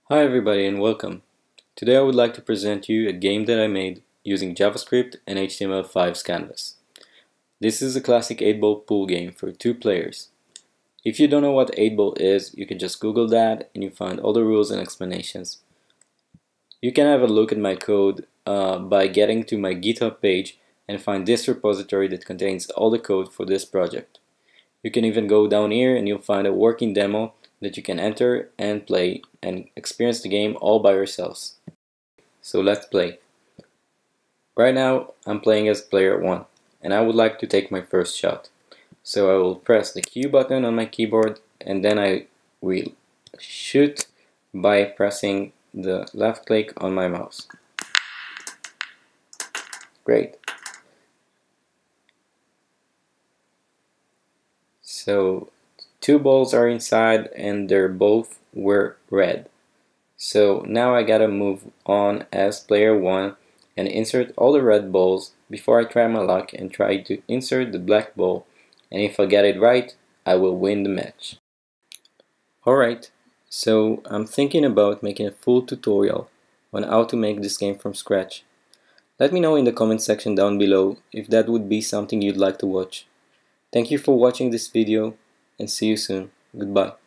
Hi everybody and welcome. Today I would like to present you a game that I made using JavaScript and HTML5's canvas. This is a classic 8-ball pool game for 2 players. If you don't know what 8-ball is, you can just Google that and you find all the rules and explanations. You can have a look at my code by getting to my GitHub page and find this repository that contains all the code for this project. You can even go down here and you'll find a working demo that you can enter and play and experience the game all by yourselves. So let's play. Right now I'm playing as player 1 and I would like to take my first shot. So I will press the Q button on my keyboard and then I will shoot by pressing the left click on my mouse. Great. So 2 balls are inside and they're both were red. So now I gotta move on as player 1 and insert all the red balls before I try my luck and try to insert the black ball, and if I get it right I will win the match. Alright, so I'm thinking about making a full tutorial on how to make this game from scratch. Let me know in the comment section down below if that would be something you'd like to watch. Thank you for watching this video and see you soon. Goodbye.